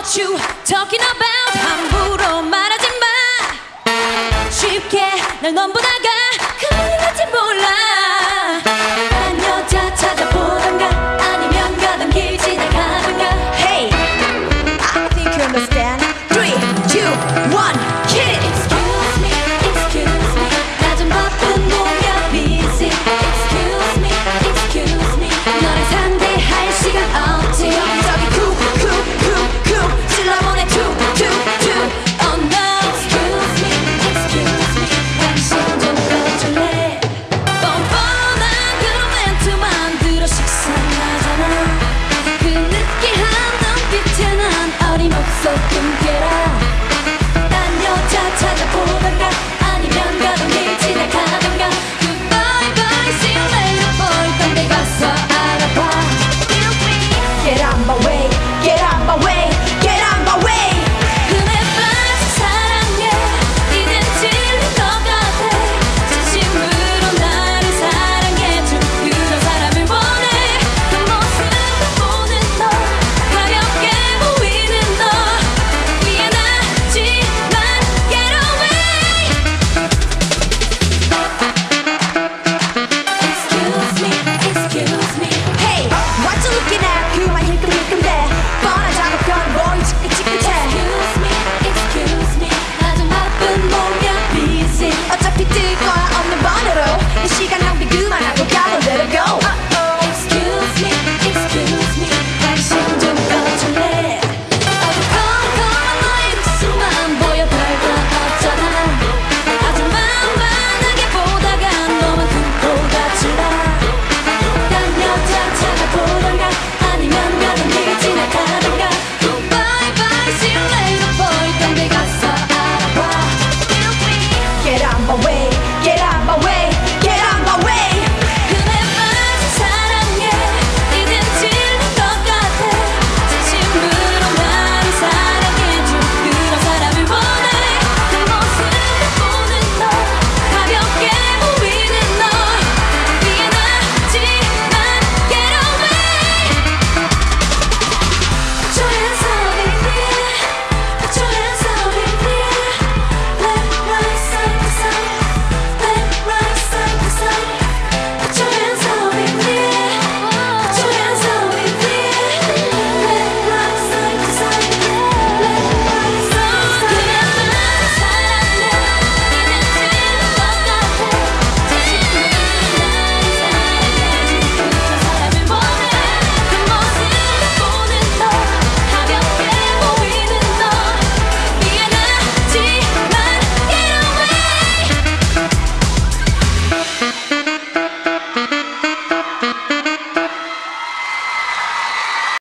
you talking about? 함부로 말하지 마. 쉽게 날 넘보다가 큰일 날지 몰라. 딴 여자 찾아보던가 아니면 가던 길 지나가던가. Hey, I think you understand. 3, 2, 1, kill it. Excuse me, excuse me. 나 좀 바쁜 몸이야 busy. Excuse me, excuse me. 너를 상대할 시간 없지. 여기저기 쿡쿡쿡쿡 찔러보내 툭툭툭. Oh no. Excuse me, excuse me. 당신 좀 꺼줄래. 뻔뻔한 그런 멘트만 들어 식상하잖아. 그 느끼한 눈빛에 난 어림없어 꿈깨라.